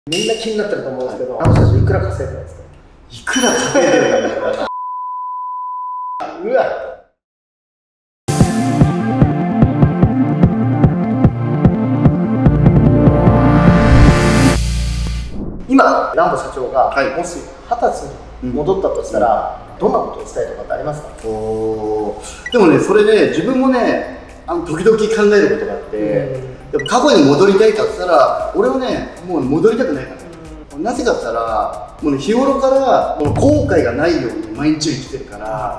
みんな気になってると思うんですけど、あの人たちいくら稼いでるんですか？ いくら稼いでるんだろうな。 うわ。今、ランボ社長が、もし20歳に戻ったとしたら、どんなことをしたいとかってありますか？ でもね、それね、自分もね、時々考えることがあって、やっぱ過去に戻りたいかって言ったら、俺はね、もう戻りたくないから。なぜかって言ったら、もうね、日頃からもう後悔がないように毎日生きてるから、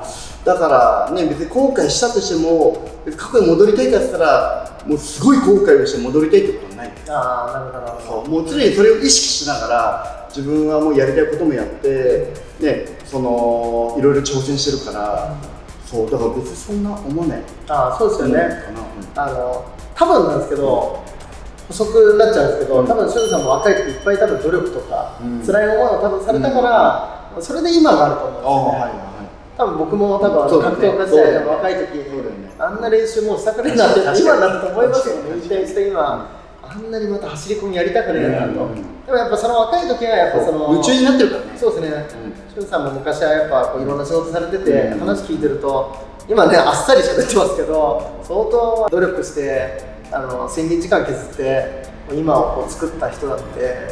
だからね、別に後悔したとしても、過去に戻りたいかって言ったら、もうすごい後悔をして戻りたいってことはない。 ああ、なるほど。 そう、もう常にそれを意識しながら、自分はもうやりたいこともやって、ね、いろいろ挑戦してるから、そう、だから別にそんな思わない。 ああ、そうですよね。多分なんですけど、補足になっちゃうんですけど、多分、しゅんさんも若い時いっぱい多分努力とか、辛い思いを多分されたから、それで今があると思うんですよね。多分僕も格闘家時代の若い時に、あんな練習もうしたくねえなって今になると思いますよね。引退して今、あんなにまた走り込みやりたくねえなと。でもやっぱその若い時はやっぱ夢中になってるからね。 そうですね。しゅんさんも昔はやっぱいろんな仕事されてて、話聞いてると、今ね、あっさり喋ってますけど、相当努力して、睡眠時間削って今を作った人だって、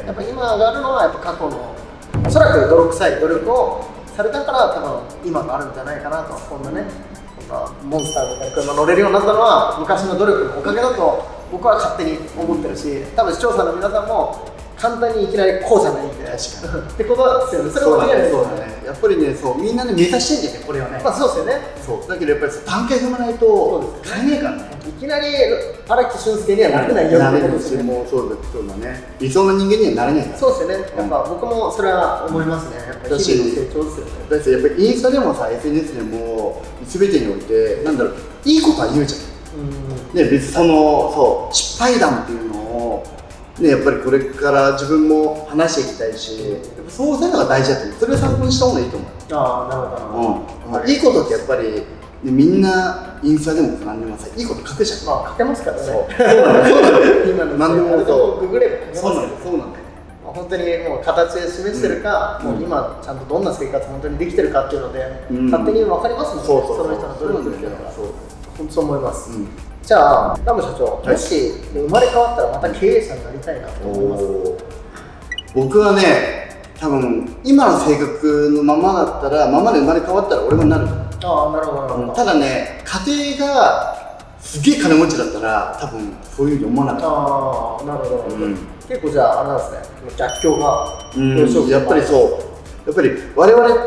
やっぱ今があるのはやっぱ過去のおそらく泥臭い努力をされたから多分今があるんじゃないかなと。こんなね、こんなモンスターみたいな車乗れるようになったのは昔の努力のおかげだと僕は勝手に思ってるし、多分視聴者の皆さんも簡単にいきなりこうじゃないんでってことですよね。それも間違いないですよね。 やっぱりね、そう、みんなね、目指してんだよね、これはね。 まあそうですよね。 そうだけどやっぱり段階踏まないと買えねえからね。 いきなり荒木俊介にはなれないよってことですよね。 もうそうだね。理想の人間にはなれないから。 そうですよね。やっぱ僕もそれは思いますね。やっぱり日々の成長ですよね。 だってやっぱりインスタでもさ、SNS でも全てにおいてなんだろう、いいことは言うじゃん。ね、別にそう失敗談っていうのをね、やっぱりこれから自分も話していきたいし、やっぱそうするのが大事だと思う。それを参考にした方がいいと思う。 ああ、なるほど。 いいことってやっぱりみんなインスタでも何でもさ、いいこと書くじゃん。 まあ書けますからね。 そう今の何でもググれば書けますからね。 そうなんだよ。 本当にもう形で示してるか、もう今ちゃんとどんな生活本当にできてるかっていうので、勝手に分かりますもんね。その人の努力っていうのが。本当そう思います。じゃあ、ラム社長、もし生まれ変わったらまた経営者になりたいなと思います。 僕はね、多分今の性格のままだったら、ままで生まれ変わったら俺もなる。 ああ、なるほど、なるほど。 ただね、家庭がすげえ金持ちだったら、多分そういうふうに思わなかった。 ああ、なるほど。結構じゃあ、あれなんですね、逆境が。 やっぱりそう。やっぱり我々って、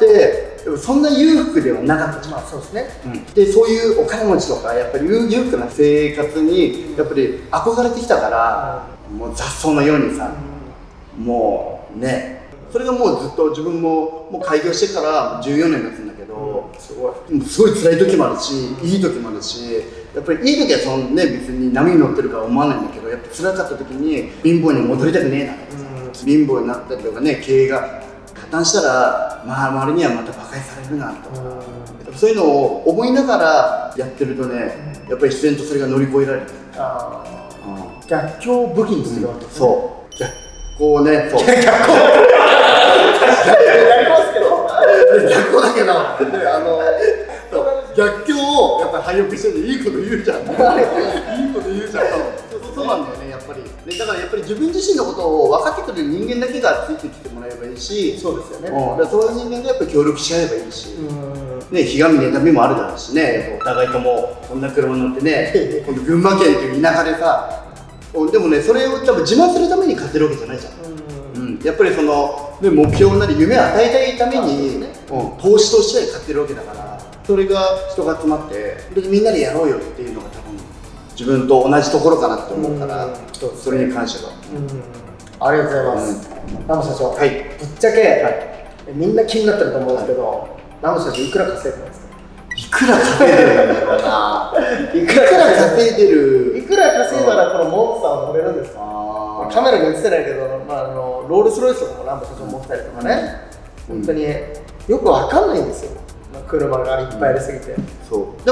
そんな裕福ではなかったじゃん。 まあそうですね。 で、そういうお金持ちとか、やっぱり裕福な生活に、やっぱり憧れてきたから、もう雑草のようにさ、もうね、それがもうずっと自分も開業してから14年経つんだけど、すごい辛い時もあるし、いい時もあるし、やっぱりいい時は別に波に乗ってるから思わないんだけど、やっぱ辛かった時に貧乏に戻りたくねえなとか、貧乏になったりとかね、経営が破綻したら、まあ周りにはまた馬鹿にされるなとか、そういうのを思いながらやってるとね、やっぱり自然とそれが乗り越えられる。 逆境を武器にするわけですね。 そう、逆境ね、そう。 逆だけど、 逆境をやっぱり廃屋してていいこと言うじゃん。いいこと言うじゃん。そうなんだよね、やっぱり。だからやっぱり自分自身のことを分かってくれる人間だけがついてきてもらえばいいし、 そうですよね。 そういう人間がやっぱり協力し合えばいいし、ね、ひがみ妬みもあるだろうしね、お互いともこんな車乗ってね、今度群馬県という田舎でさ、でもね、それを多分自慢するために買ってるわけじゃないじゃん。やっぱりその、ね、目標なり夢を与えたいために、投資として買ってるわけだから、それが人が集まってみんなでやろうよっていうのが多分自分と同じところかなと思うから、それに関しては。 ありがとうございます。ラム社長、ぶっちゃけみんな気になってると思うんですけど、ラム社長いくら稼いでるんですか？ いくら稼いでるんだろうな。いくら稼いでる。 いくら稼いだらこのモンスターを乗れるんですか？カメラに映ってないけど、ロールスロイスとかもランボ社長持ったりとかね、本当によくわかんないんですよ、車がいっぱいありすぎて。 そうでもね、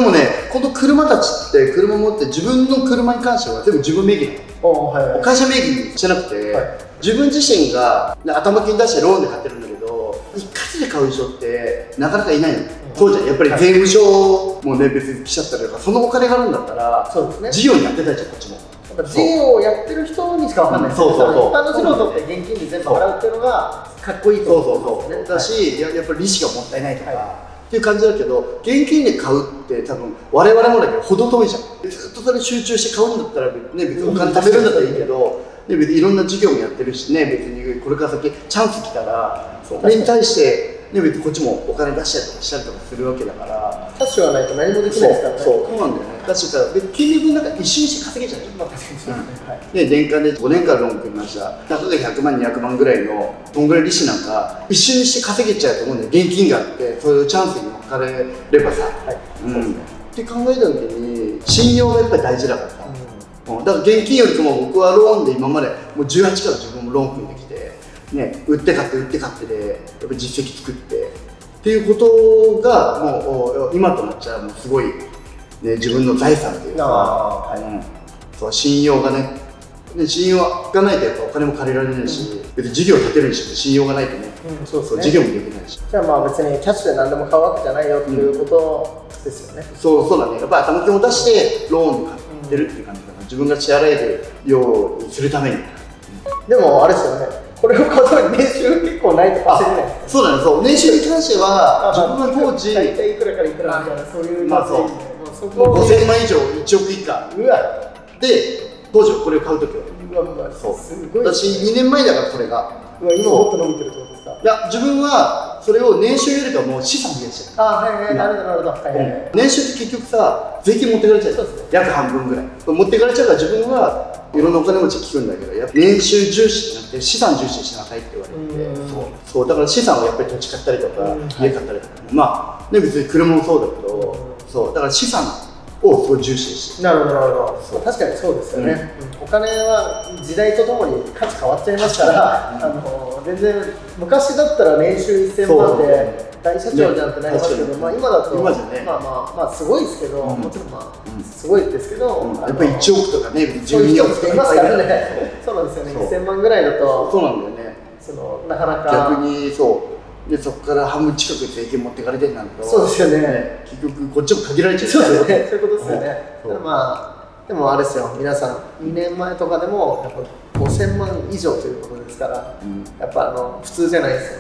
この車たちって車持って自分の車に関しては全部自分名義なの。会社名義にしてなくて、自分自身が頭金出してローンで買ってるんだけど、一括で買う人ってなかなかいないの。そうじゃん、やっぱり税務署もね別に来ちゃったりとか、そのお金があるんだったら事業にやってたじゃん、こっちも。 事業をやってる人にしかわかんないですけど、一般の素人って現金で全部払うっていうのがかっこいいと思うんですね。 だし、やっぱり利子がもったいないとかっていう感じだけど、現金で買うって多分我々もだけど程遠いじゃん。ずっとそれ集中して買うんだったらね、別にお金貯めるんだったらいいけど、別にいろんな事業もやってるしね、別にこれから先チャンス来たらそれに対して別にこっちもお金出したりとかしたりとかするわけだから、 キャッシュがないと何もできないですからね。 そうなんだよね。だし金利分なんか一瞬にして稼げちゃうじゃん。で年間で5年間ローン組みました、たかが100万200万ぐらいのどんぐらい利子なんか一瞬にして稼げちゃうと思うんだよ。現金があってそういうチャンスに乗っかれればさ、って考えた時に信用がやっぱり大事だからさ、だから現金よりも僕はローンで今までもう18から自分もローン組んできて、ね、売って買って売って買ってでやっぱり実績作ってっていうことがもう今となっちゃうもうすごい、ね、自分の財産っていうか、そう信用がね、信用がないとやっぱお金も借りられないし、別に事業を立てるにしても信用がないとね、事業もできないし。 じゃあまあ別にキャッシュで何でも買うわけじゃないよっていうことですよね。 そうだね。やっぱ頭金を出してローンで買ってるっていう感じだから、自分が支払えるようにするために。 でもあれですよね、これを買うために年収結構ないとかしてないですか。 そうだね、そう年収に関しては自分が当時大体いくらからいくらみたいな、そういう感じで 5000万以上1億以下で当時これを買うときは私2年前だから、それが今もっと伸びてるってことですか。 いや、自分はそれを年収よりかもう資産増やしてる。 なるほど。 年収って結局さ、税金持ってかれちゃう、約半分ぐらい持ってかれちゃうから、自分はいろんなお金持ち聞くんだけど、やっぱ年収重視じゃなくて資産重視にしなさいって言われて、そうだから資産はやっぱり土地買ったりとか家買ったりとか、まあね、別に車もそうだけど、そうだから資産をすごい重視して。 なるほど。確かにそうですよね。お金は時代とともに価値変わっちゃいますから、全然昔だったら年収1000万で大社長じゃんってなりますけど、まあ今だとまあすごいですけど、もちろんまあすごいですけど、 やっぱり1億とかね、 12億とかいますからね。そうなんですよね。1000万ぐらいだと、 そうなんだよね。 なかなか逆にでそこから半分近く税金持ってかれてるなんと、 そうですよね。 結局こっちも限られちゃう。 そうですね。そういうことですよね。まあでもあれですよ、皆さん2年前とかでもやっぱ5000万以上ということですから、やっぱ普通じゃないですよ。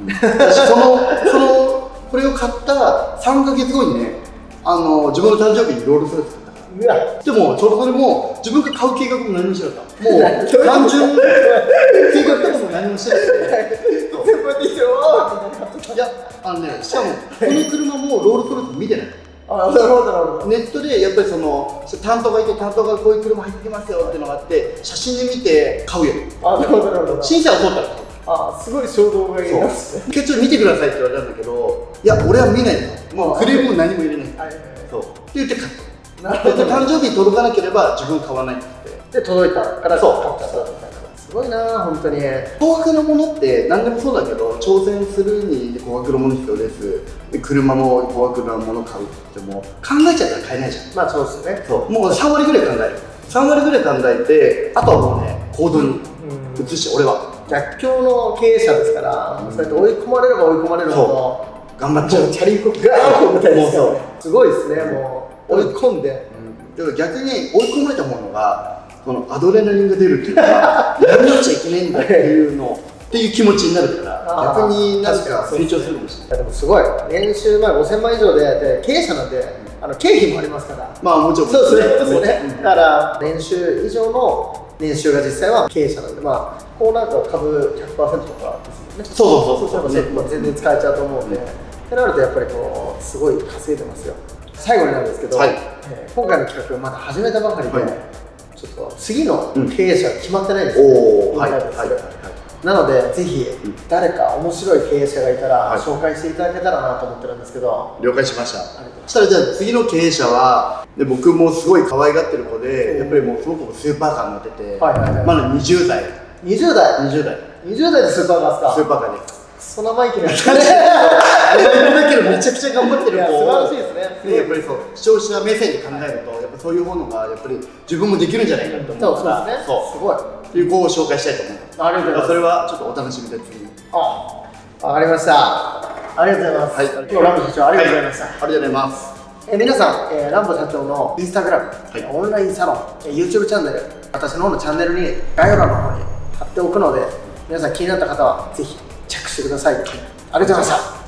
これを買った3ヶ月後にね、自分の誕生日にロールスロイス買ったから。でもそれも自分が買う計画も何もしなかった。もう単純計画とかも何もしてなくて。いや、しかもこの車もロールスロイス見てない。ネットでやっぱり担当がいて、担当がこういう車入ってきますよっていうのがあって、写真で見て買うよ。審査を通ったら。すごい衝動買いなんですね。 ちょっと見てくださいって言われたんだけど、いや俺は見ないの。もうクレームも何も入れない。そうって言って買った。誕生日に届かなければ自分買わないって言って。 で届いたから買った。すごいな本当に。 高額なものって何でもそうだけど、挑戦するに高額なもの必要です。車も高額なもの買うっても考えちゃったら買えないじゃん。 まあそうですよね。 もう3割ぐらい考える。3割ぐらい考えて、あとはもうね行動に移して、俺は逆境の経営者ですから、そうやって追い込まれれば追い込まれるほど頑張っちゃう。 チャリンコガーンみたいですよね。すごいですね。もう追い込んで、 だから逆に追い込まれたものがこのアドレナリンが出るっていうか、やらなくちゃいけないんだっていうのっていう気持ちになるから、逆になんか成長するかもしれない。 でもすごい年収5000万以上で経営者なんで経費もありますから。 まあもちろんそうですね。だから年収以上の年収が実際は経営者なんで、まあこうなると株 100% とかですよね。そう全然使えちゃうと思うんで、ってなるとやっぱりすごい稼いでますよ。最後になんですけど、今回の企画まだ始めたばかりで、ちょっと次の経営者が決まってないんですよ。なのでぜひ誰か面白い経営者がいたら紹介していただけたらなと思ってるんですけど。 了解しました。そしたらじゃあ次の経営者は僕もすごい可愛がってる子で、やっぱりもうその子もスーパーカー乗ってて、まだ20代でスーパーカーですか。 スそんなマイケルやってね。 だけどめちゃくちゃ頑張ってる子素晴らしいですね。 やっぱりそう視聴者目線で考えるとやっぱそういうものがやっぱり自分もできるんじゃないかと思うから、 そうですね。すごい。 っていう子を紹介したいと思う。 ありがとうございます。 それはちょっとお楽しみで次に。 わかりました。ありがとうございます。今日ランボ社長ありがとうございました。 ありがとうございます。 皆さん、ランボ社長のインスタグラム、オンラインサロン、YouTube チャンネル、私の方のチャンネルに概要欄の方に貼っておくので、皆さん気になった方はぜひチェックしてください。ありがとうございました。